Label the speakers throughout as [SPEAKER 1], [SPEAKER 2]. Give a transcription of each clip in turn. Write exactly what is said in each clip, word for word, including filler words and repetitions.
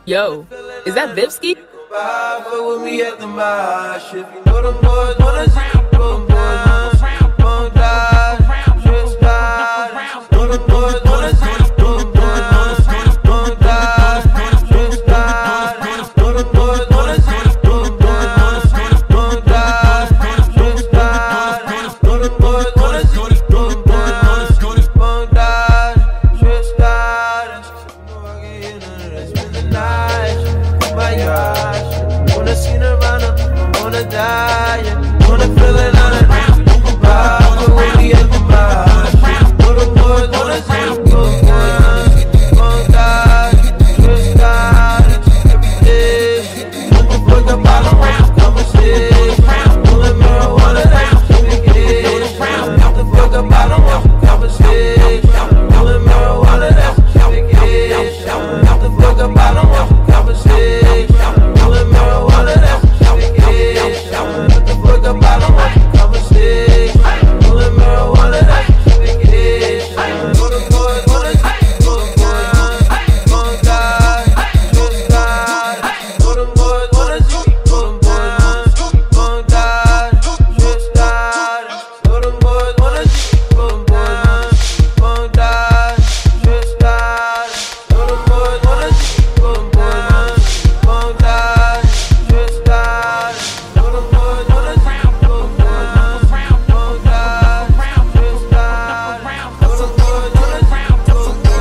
[SPEAKER 1] Yo, is that Vipski?
[SPEAKER 2] Fuck with me at the mosh. If you know them boys wanna see you, boom, boys won't die. Just die. Know them boys wanna see you, boom, boys won't die. Just die. Know them boys wanna see you, boom, boys won't die. Just die. Know them boys wanna see you, boom, boys won't die. Just die. Know I can hear none of that. Spend the night. Oh my gosh. Wanna see Nirvana, I wanna die, yeah. Wanna feel it on it, vibe, but when we at the mosh. Know the boys wanna see you go, boys won't die, just die, every day. What the fuck up, I don't want the conversation. Pulling marijuana, that's a vacation. What the fuck up, I don't want the conversation. Pulling marijuana, that's a vacation. What the fuck up, I don't want the conversation. Pulling marijuana, that's a vacation. What the fuck up, I don't want the conversation. Pulling marijuana, that's a vacation. Know the boys wanna see you, know the boys won't die, just die. Know the boys wanna see you, know the boys won't die, just die. Know the boys wanna see you, know the boys won't die, just die. Know the boys wanna see you, know the boys won't die, just die. Know the boys wanna see you, know the boys won't die, just die. Know the boys wanna see you, know the boys won't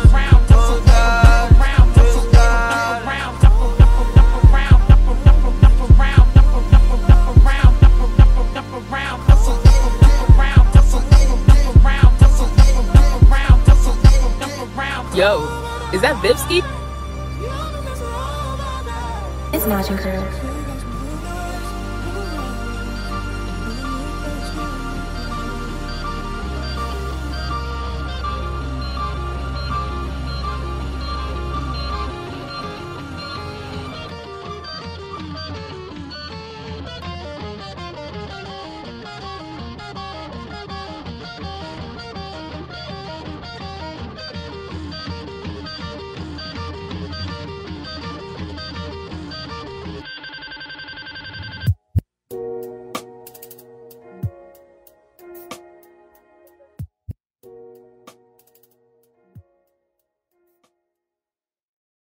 [SPEAKER 2] die, just die.
[SPEAKER 1] Yo, is that Vipski?
[SPEAKER 3] It's Magic Girl.